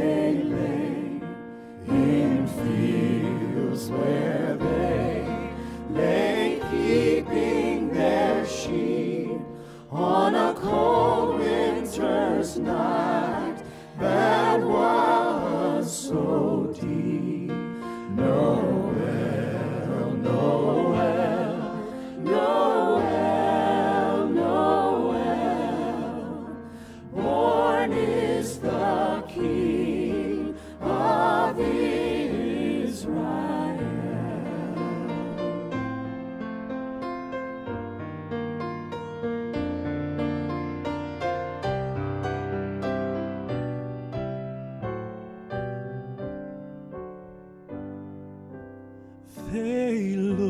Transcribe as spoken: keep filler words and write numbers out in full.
they lay in fields where they lay keeping their sheep on a cold winter's night that was so deep. Noel, Noel, Noel, Noel, born is the King of Israel. They